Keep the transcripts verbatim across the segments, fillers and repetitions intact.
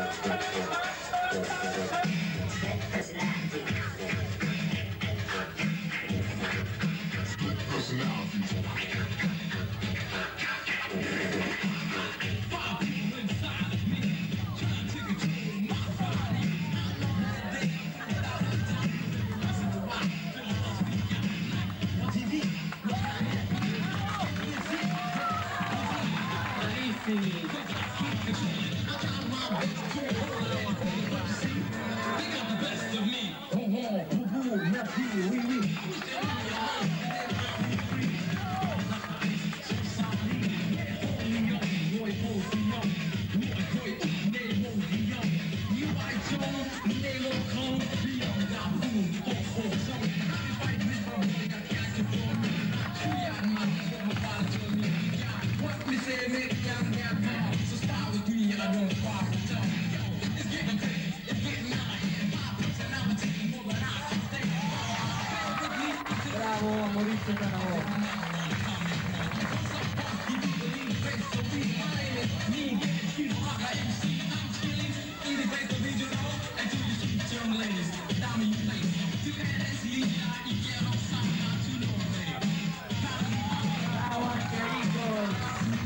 Bravo Maurizio Canavò. Bravo anche Igor.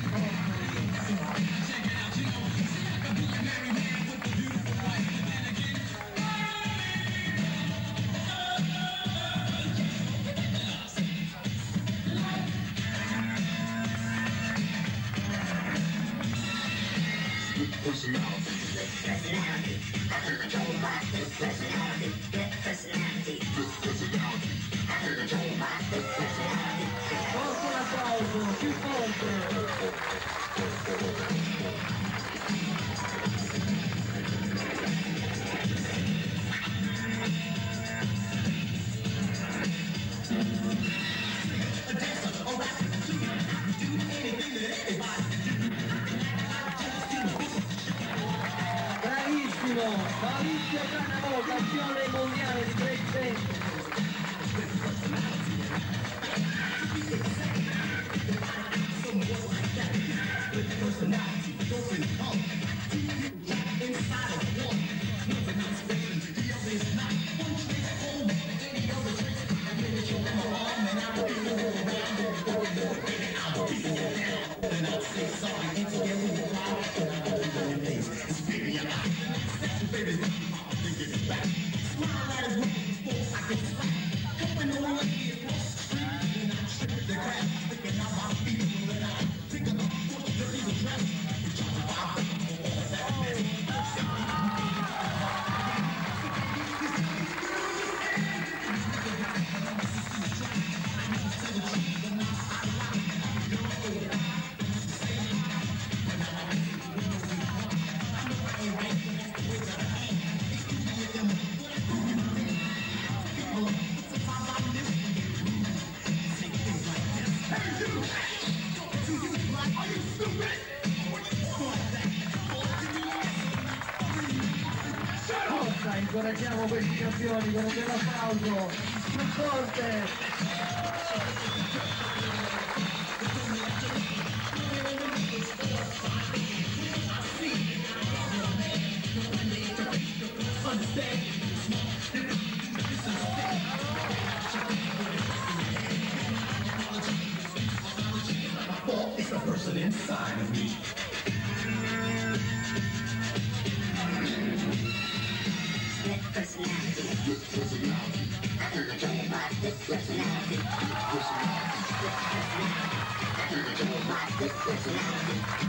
Personality, personality, I can't control my personality, personality, personality, I can't control my personality. Forte l'applauso, più forte. Bravissimo, Maurizio Canavò, campione mondiale di breakdance. Forza, incoraggiamo questi campioni con un bel applauso, più forte! It's the person inside of me. Personality, personality, I can't control my personality, personality, I can't control my personality.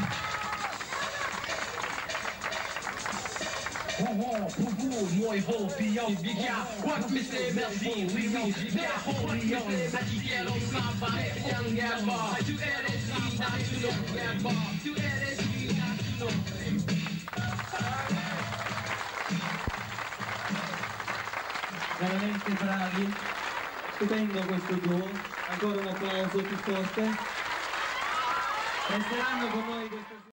Oh oh, pour vous, moi et vos pions, Bika, quoi que c'est, merci, oui oui, mais oh, lion, Magiquel, on s'en va, on y a pas, tu es les filles, dans tu n'as y a pas, tu es les filles, dans tu n'as. Veramente bravi, stupendo questo duo, ancora un applauso più forte. Resteranno con noi questa sera.